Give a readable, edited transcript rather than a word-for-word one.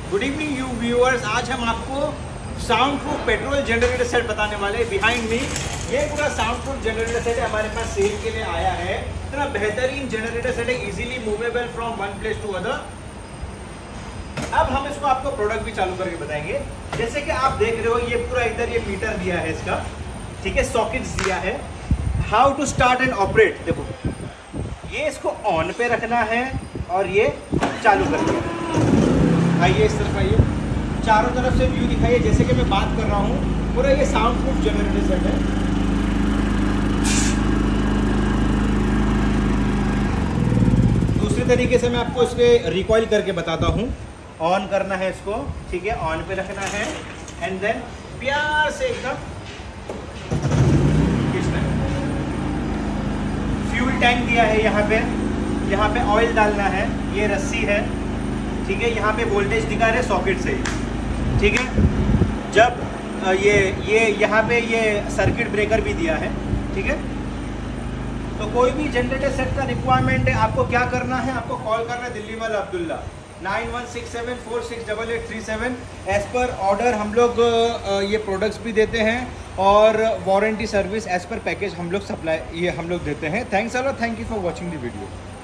Good evening you viewers. आज हम आपको soundproof petrol generator set बताने वाले हैं। बिहाइंड मी ये पूरा साउंड प्रूफ जनरेटर सेट हमारे पास सेल के लिए आया है। इतना बेहतरीन जनरेटर सेट है, easily movable from one place to other. अब हम इसको आपको प्रोडक्ट भी चालू करके बताएंगे। जैसे कि आप देख रहे हो, ये पूरा इधर ये मीटर दिया है इसका, ठीक है, सॉकेट्स दिया है। How to start and operate, देखो ये इसको ऑन पे रखना है और ये चालू कर दिया। आइए इस तरफ आइए, चारों तरफ से व्यू दिखाइए। जैसे कि मैं बात कर रहा हूँ, पूरा ये साउंड प्रूफ जनरेटर सेट है। दूसरे तरीके से मैं आपको इसके रिकॉइल करके बताता हूँ। ऑन करना है इसको, ठीक है, ऑन पे रखना है एंड देन प्यार से एकदम खींचना है। फ्यूल टैंक दिया है यहाँ पे ऑयल डालना है। ये रस्सी है, ठीक है, यहाँ पे वोल्टेज दिखा रहे सॉकेट से, ठीक है। जब ये यहाँ पे ये सर्किट ब्रेकर भी दिया है, ठीक है। तो कोई भी जनरेटर सेट का रिक्वायरमेंट है, आपको क्या करना है, आपको कॉल करना है दिल्ली वाला अब्दुल्ला 9167468837। एज पर ऑर्डर हम लोग ये प्रोडक्ट्स भी देते हैं और warranty service as per package हम लोग सप्लाई ये हम लोग देते हैं। Thanks a lot, thank you for watching the video.